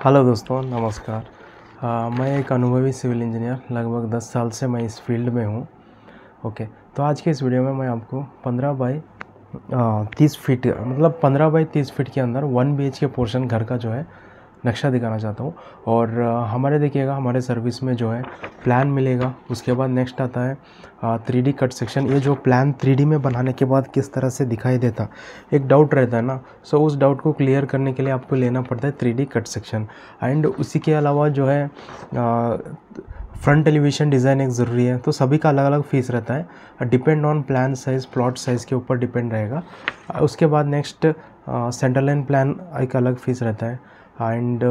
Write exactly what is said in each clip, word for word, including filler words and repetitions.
Hello दोस्तों, नमस्कार। आ, मैं एक अनुभवी सिविल इंजीनियर, लगभग दस साल से मैं इस फील्ड में हूँ। ओके, तो आज के इस वीडियो में मैं आपको पंद्रह बाई तीस फीट मतलब पंद्रह बाई तीस फीट के अंदर वन बी एच के पोर्शन घर का जो है नक्शा दिखाना चाहता हूँ। और आ, हमारे देखिएगा हमारे सर्विस में जो है प्लान मिलेगा। उसके बाद नेक्स्ट आता है थ्री डी कट सेक्शन। ये जो प्लान थ्री डी में बनाने के बाद किस तरह से दिखाई देता, एक डाउट रहता है ना। सो उस डाउट को क्लियर करने के लिए आपको लेना पड़ता है three D cut section. And उसी के अलावा जो है फ्रंट एलिवेशन डिज़ाइन एक ज़रूरी है। तो सभी का अलग अलग फीस रहता है, depend on plan size, plot size के ऊपर डिपेंड रहेगा। उसके बाद नेक्स्ट सेंटर लाइन प्लान एक अलग फीस रहता है। एंड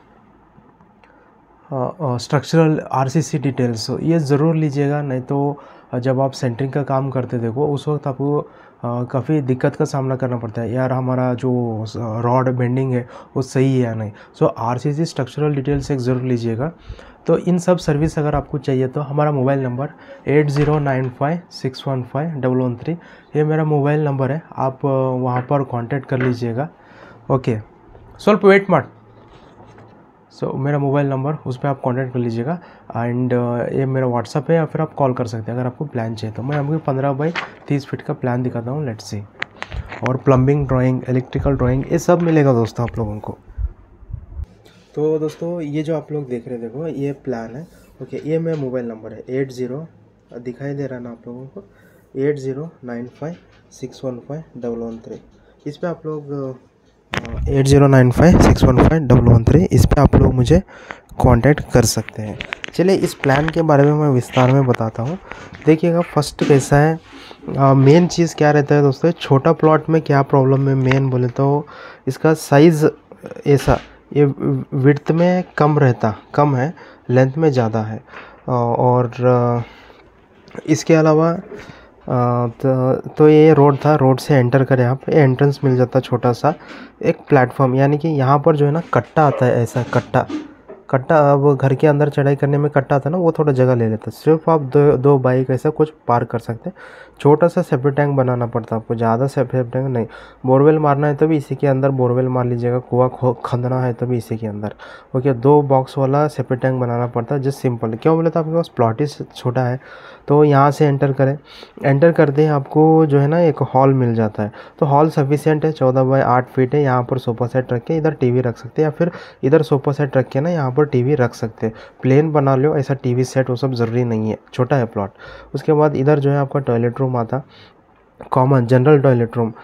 स्ट्रक्चरल आरसीसी डिटेल्स ये ज़रूर लीजिएगा, नहीं तो जब आप सेंटरिंग का काम करते देखो उस वक्त आपको काफ़ी दिक्कत का सामना करना पड़ता है, यार हमारा जो रॉड बेंडिंग है वो सही है या नहीं। सो आरसीसी स्ट्रक्चरल डिटेल्स एक ज़रूर लीजिएगा। तो इन सब सर्विस अगर आपको चाहिए तो हमारा mobile number eight zero nine five six one five double one three ये मेरा मोबाइल नंबर है, आप वहाँ पर कांटेक्ट कर लीजिएगा। ओके, स्वल्प वेट मत। सो so, मेरा मोबाइल नंबर उस पर आप कांटेक्ट कर लीजिएगा। एंड uh, ये मेरा व्हाट्सअप है, या फिर आप कॉल कर सकते हैं अगर आपको प्लान चाहिए तो। मैं आपको पंद्रह बाई तीस फीट का प्लान दिखाता हूँ, लेट्स सी। और प्लम्बिंग ड्राइंग, इलेक्ट्रिकल ड्राइंग ये सब मिलेगा दोस्तों आप लोगों को। तो दोस्तों ये जो आप लोग देख रहे हैं, देखो ये प्लान है। ओके, ये मेरा मोबाइल नंबर है एट ज़ीरो दिखाई दे रहा है ना आप लोगों को, eight zero nine five six one five double one three. इस पर आप लोग eight zero nine five six one five double one three इस पर आप लोग मुझे कांटेक्ट कर सकते हैं। चलिए इस प्लान के बारे में मैं विस्तार में बताता हूँ। देखिएगा फर्स्ट कैसा है, मेन चीज़ क्या रहता है दोस्तों, छोटा प्लॉट में क्या प्रॉब्लम है मेन बोले तो इसका साइज़ ऐसा, ये विड्थ में कम रहता कम है, लेंथ में ज़्यादा है। और इसके अलावा तो, तो ये रोड था, रोड से एंटर करें आप, एंट्रेंस मिल जाता छोटा सा एक प्लेटफॉर्म, यानी कि यहाँ पर जो है ना कट्टा आता है, ऐसा कट्टा कट्टा अब घर के अंदर चढ़ाई करने में कट्टा आता है ना, वो थोड़ा जगह ले लेता है। सिर्फ आप दो दो बाइक ऐसा कुछ पार्क कर सकते हैं। छोटा सा सेफ्टी टैंक बनाना पड़ता है आपको, ज़्यादा सेफ्टी टैंक नहीं। बोरवेल मारना है तो भी इसी के अंदर बोरवेल मार लीजिएगा, कुआं खंदना है तो भी इसी के अंदर। ओके, दो बॉक्स वाला सेफ्टी टैंक बनाना पड़ता है, जस्ट सिंपल। क्यों बोले तो आपके पास प्लॉट ही छोटा है। तो यहाँ से एंटर करें, एंटर करते ही आपको जो है ना एक हॉल मिल जाता है। तो हॉल सफिशिएंट है, चौदह बाई आठ फीट है। यहाँ पर सोफ़ा सेट रख के इधर टीवी रख सकते हैं, या फिर इधर सोफ़ा सेट रख के ना यहाँ पर टीवी रख सकते हैं। प्लेन बना लो, ऐसा टीवी सेट वो सब ज़रूरी नहीं है, छोटा है प्लॉट। उसके बाद इधर जो है आपका टॉयलेट रूम आता, कॉमन जनरल टॉयलेट रूम,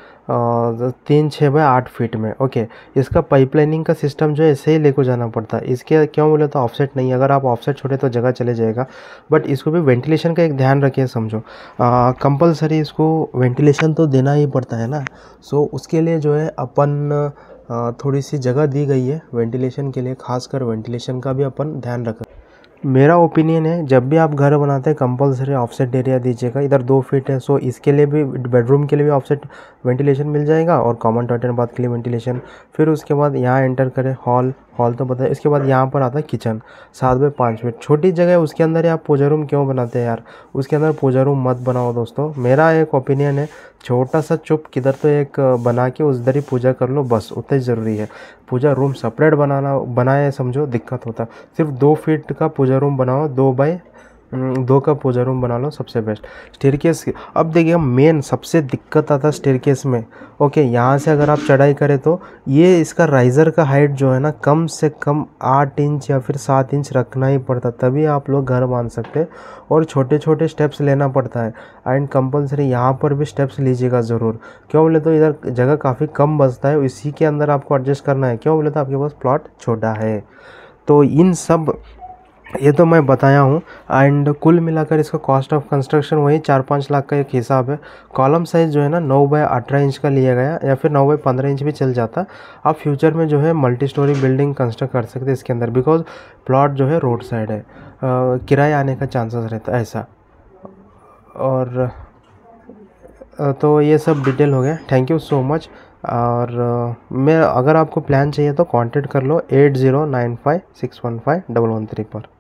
तीन छः बाई आठ फीट में। ओके, इसका पाइपलाइनिंग का सिस्टम जो है ऐसे ही लेको जाना पड़ता है। इसके क्यों बोले तो ऑफसेट नहीं है, अगर आप ऑफसेट छोड़े तो जगह चले जाएगा। बट इसको भी वेंटिलेशन का एक ध्यान रखिए, समझो कंपलसरी इसको वेंटिलेशन तो देना ही पड़ता है ना। सो उसके लिए जो है अपन आ, थोड़ी सी जगह दी गई है वेंटिलेशन के लिए, खासकर वेंटिलेशन का भी अपन ध्यान रखें। मेरा ओपिनियन है जब भी आप घर बनाते हैं कंपलसरी ऑफसेट एरिया दीजिएगा। इधर दो फीट है, सो इसके लिए भी बेडरूम के लिए भी ऑफसेट वेंटिलेशन मिल जाएगा, और कॉमन टॉयलेट बाथ के लिए वेंटिलेशन। फिर उसके बाद यहाँ एंटर करें, हॉल हॉल तो पता है। इसके बाद यहाँ पर आता है किचन, सात बाई पाँच फीट, छोटी जगह है उसके अंदर ही आप पूजा रूम क्यों बनाते हैं यार, उसके अंदर पूजा रूम मत बनाओ दोस्तों। मेरा एक ओपिनियन है, छोटा सा चुप किधर तो एक बना के उधर ही पूजा कर लो, बस उतना ही ज़रूरी है। पूजा रूम सेपरेट बनाना बनाए समझो दिक्कत होता। सिर्फ दो फीट का पूजा रूम बनाओ, दो बाई दो का पूजा रूम बना लो, सबसे बेस्ट। स्टेयरकेस, अब देखिए मेन सबसे दिक्कत आता है स्टेयरकेस में। ओके, यहाँ से अगर आप चढ़ाई करें तो ये इसका राइज़र का हाइट जो है ना कम से कम आठ इंच या फिर सात इंच रखना ही पड़ता, तभी आप लोग घर बांध सकते हैं। और छोटे छोटे स्टेप्स लेना पड़ता है, एंड कंपलसरी यहाँ पर भी स्टेप्स लीजिएगा ज़रूर। क्यों बोले तो इधर जगह काफ़ी कम बचता है, इसी के अंदर आपको एडजस्ट करना है। क्यों बोले तो आपके पास प्लॉट छोटा है। तो इन सब ये तो मैं बताया हूँ। एंड कुल मिलाकर इसका कॉस्ट ऑफ कंस्ट्रक्शन वही चार पाँच लाख का एक हिसाब है। कॉलम साइज़ जो है ना नौ बाई अठारह इंच का लिया गया, या फिर नौ बाई पंद्रह इंच भी चल जाता। आप फ्यूचर में जो है मल्टी स्टोरी बिल्डिंग कंस्ट्रक्ट कर सकते हैं इसके अंदर, बिकॉज प्लॉट जो है रोड साइड है, किराए आने का चांसेस रहता है ऐसा। और तो ये सब डिटेल हो गया, थैंक यू सो मच। और मैं अगर आपको प्लान चाहिए तो कांटेक्ट कर लो eight zero nine five six one five double one three पर।